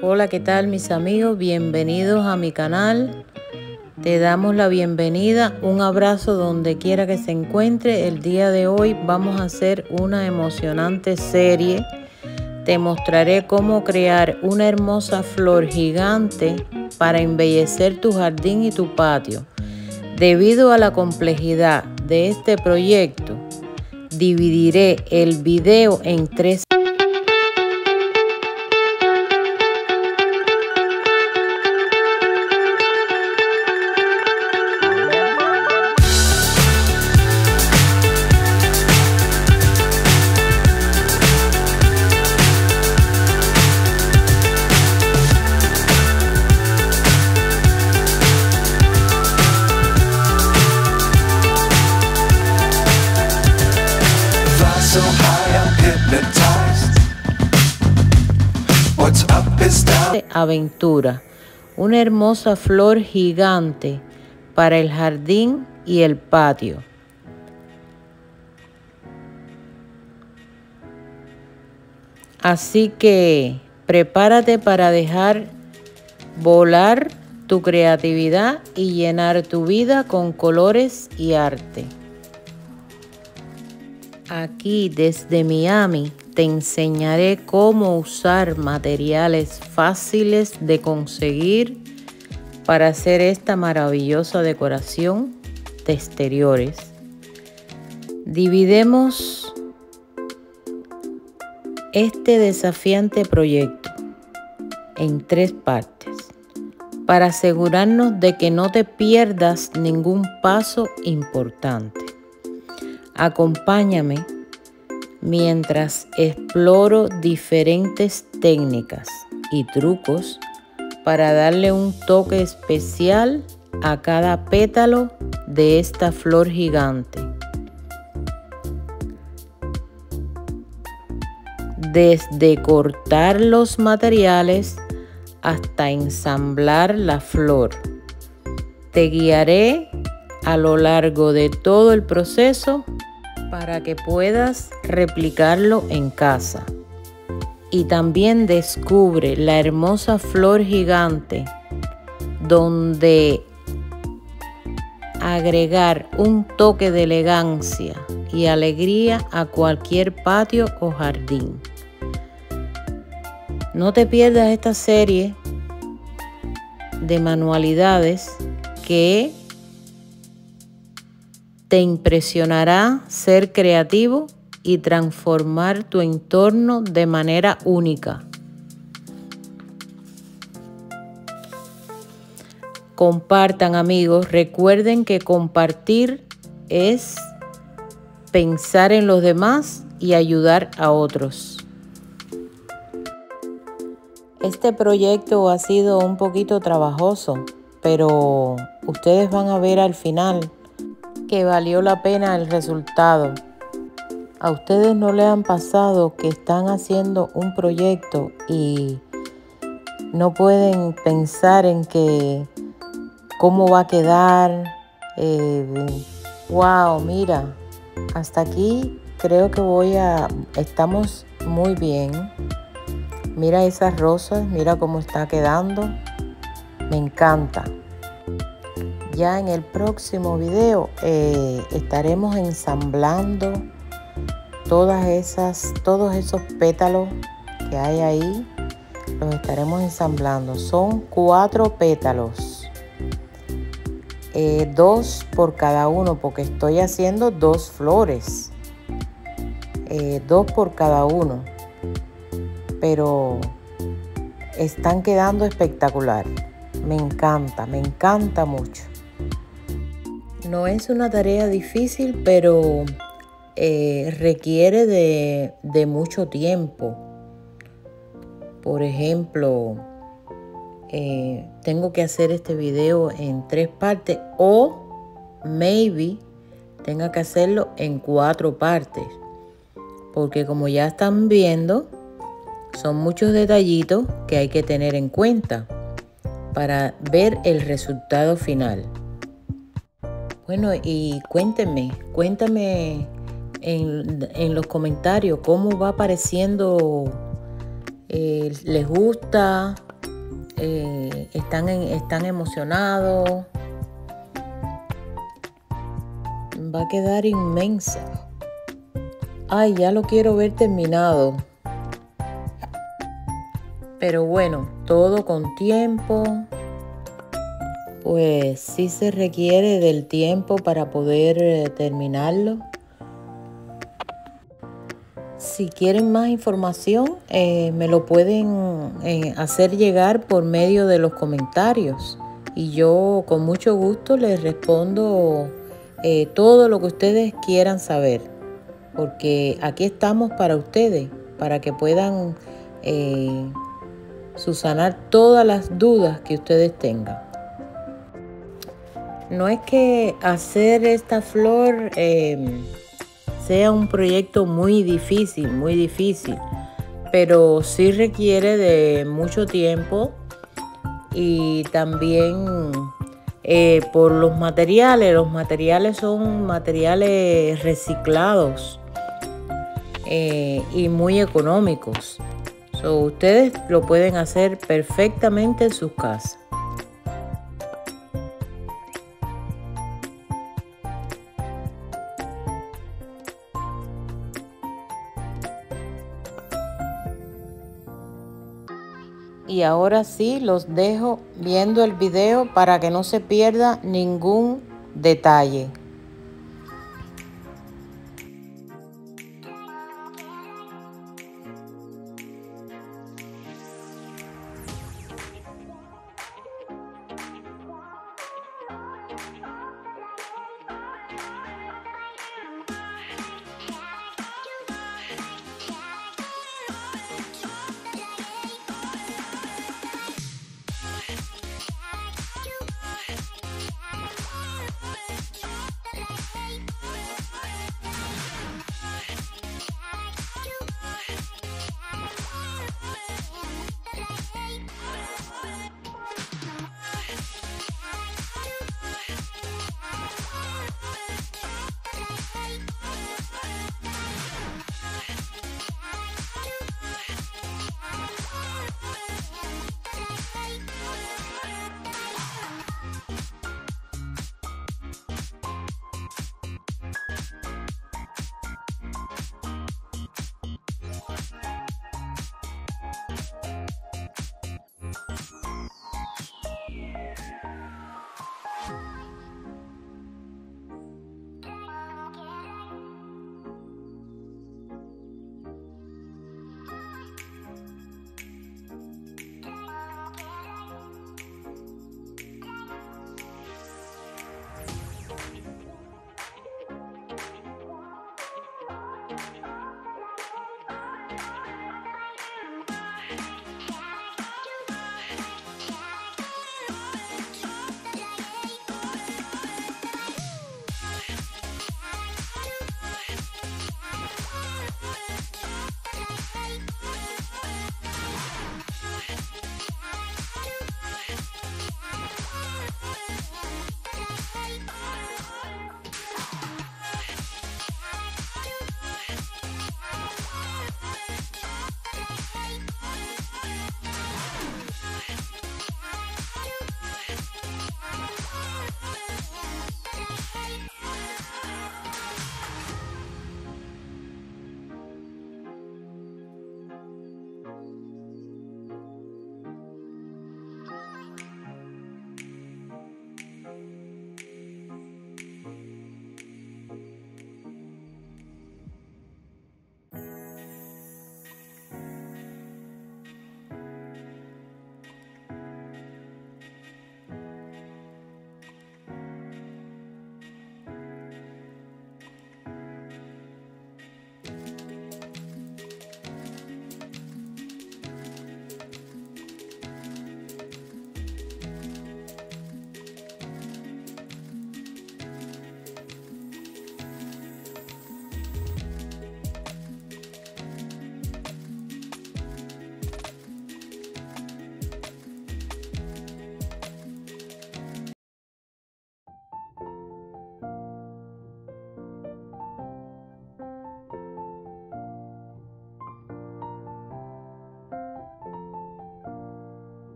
Hola, ¿qué tal mis amigos? Bienvenidos a mi canal. Te damos la bienvenida, un abrazo donde quiera que se encuentre. El día de hoy vamos a hacer una emocionante serie. Te mostraré cómo crear una hermosa flor gigante para embellecer tu jardín y tu patio. Debido a la complejidad de este proyecto, dividiré el video en tres. So high, I'm hypnotized. What's up is down. Aventura, una hermosa flor gigante para el jardín y el patio. Así que prepárate para dejar volar tu creatividad y llenar tu vida con colores y arte. Aquí desde Miami te enseñaré cómo usar materiales fáciles de conseguir para hacer esta maravillosa decoración de exteriores. Dividimos este desafiante proyecto en tres partes para asegurarnos de que no te pierdas ningún paso importante. Acompáñame mientras exploro diferentes técnicas y trucos para darle un toque especial a cada pétalo de esta flor gigante. Desde cortar los materiales hasta ensamblar la flor, te guiaré a lo largo de todo el proceso para que puedas replicarlo en casa. Y también descubre la hermosa flor gigante donde agregar un toque de elegancia y alegría a cualquier patio o jardín. No te pierdas esta serie de manualidades que te impresionará ser creativo y transformar tu entorno de manera única. Compartan, amigos. Recuerden que compartir es pensar en los demás y ayudar a otros. Este proyecto ha sido un poquito trabajoso, pero ustedes van a ver al final que valió la pena el resultado. ¿A ustedes no les han pasado que están haciendo un proyecto y no pueden pensar en que cómo va a quedar? Wow, mira, hasta aquí creo que estamos muy bien. Mira esas rosas, mira cómo está quedando. Me encanta. Ya en el próximo video estaremos ensamblando todos esos pétalos que hay ahí. Los estaremos ensamblando. Son 4 pétalos. 2 por cada uno, porque estoy haciendo 2 flores. 2 por cada uno. Pero están quedando espectacular. Me encanta mucho. No es una tarea difícil, pero requiere de mucho tiempo. Por ejemplo, tengo que hacer este video en 3 partes o maybe tenga que hacerlo en 4 partes. Porque como ya están viendo, son muchos detallitos que hay que tener en cuenta para ver el resultado final. Bueno, y cuéntame en los comentarios cómo va apareciendo. ¿Les gusta? están emocionados. Va a quedar inmensa. Ay, ya lo quiero ver terminado. Pero bueno, todo con tiempo. Pues sí se requiere del tiempo para poder terminarlo. Si quieren más información, me lo pueden hacer llegar por medio de los comentarios. Y yo con mucho gusto les respondo todo lo que ustedes quieran saber. Porque aquí estamos para ustedes, para que puedan subsanar todas las dudas que ustedes tengan. No es que hacer esta flor sea un proyecto muy difícil, pero sí requiere de mucho tiempo y también por los materiales son materiales reciclados y muy económicos. Ustedes lo pueden hacer perfectamente en sus casas. Y ahora sí los dejo viendo el video para que no se pierda ningún detalle.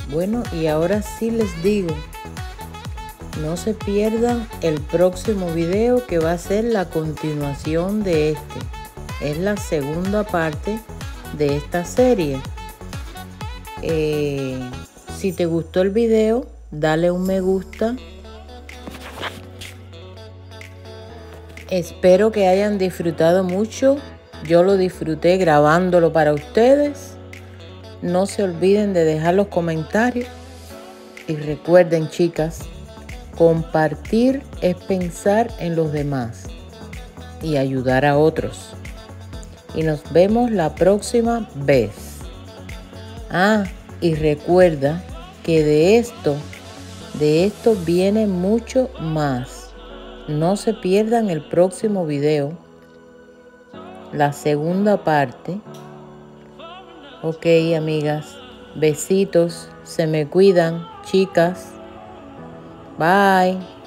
Bueno, y ahora sí les digo, no se pierdan el próximo video que va a ser la continuación de este. Es la segunda parte de esta serie. Si te gustó el video, dale un me gusta. Espero que hayan disfrutado mucho. Yo lo disfruté grabándolo para ustedes. No se olviden de dejar los comentarios. Y recuerden, chicas, compartir es pensar en los demás y ayudar a otros. Y nos vemos la próxima vez. Y recuerda que de esto viene mucho más. No se pierdan el próximo video, la segunda parte. Ok, amigas, besitos, se me cuidan, chicas. Bye.